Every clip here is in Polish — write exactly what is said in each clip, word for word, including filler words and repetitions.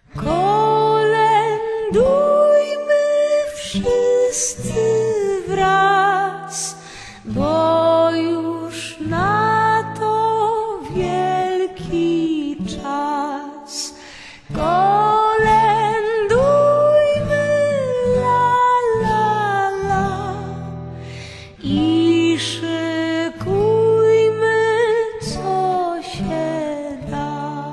Kolędujmy wszyscy wraz, bo już na to wielki czas. Kolędujmy la la la i szykujmy co się da.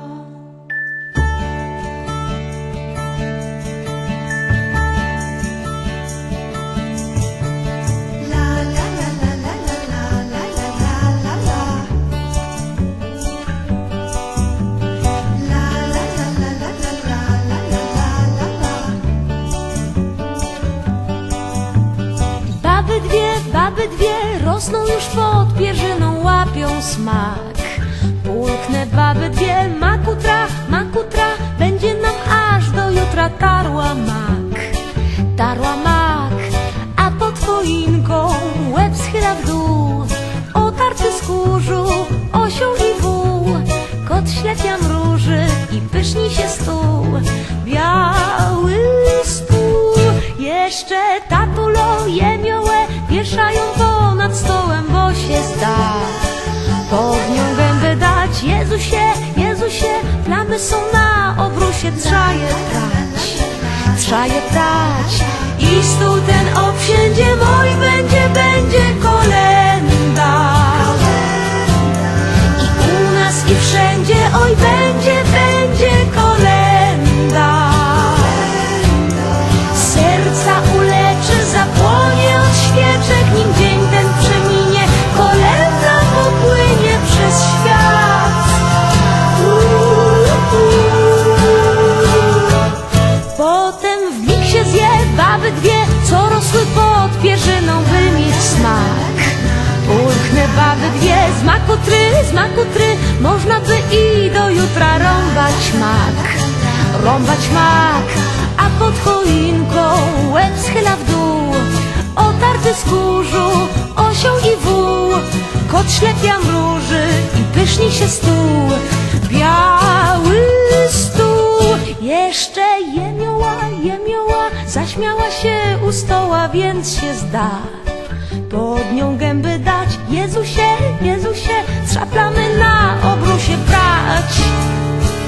Baby dwie, baby dwie rosną już pod pierzyną, łapią smak. Pulchne baby dwie, makutra, makutra, będzie nam aż do jutra tarła mak. Tarła mak, a pod choinką łeb schyla w dół, otarty z kurzu, osioł i wół. Kot ślepia mruży i pyszni się stół, biały stół. Jeszcze tatulo jemiołę wieszają ponad stołem, bo się zda pod nią gębę dać. Jezusie, Jezusie, plamy są na obrusie, trza je prać, trza je prać. I stół ten obsiędzie mój, będzie, będzie kolenda. I u nas i wszędzie, oj, będzie, będzie kolenda. Serca uleczy, zapłonie od świeczek, nim dzień ten przeminie, kolenda popłynie przez świat. Potem w mig się zje baby dwie, co rosły pod pierzyną, by mieć smak. Pulchne baby dwie, z makutry, z makutry, można by i do jutra rąbać mak, rąbać mak. A pod choinką łeb schyla w dół, otarty z kurzu, osioł i wół. Kot ślepia mruży i pyszni się stół, biały stół. Jeszcze jemioła, jemioła zaśmiała się u stoła, więc się zda pod nią gęby dać. Jezusie, Jezusie, trzaplamy na obrusie brać.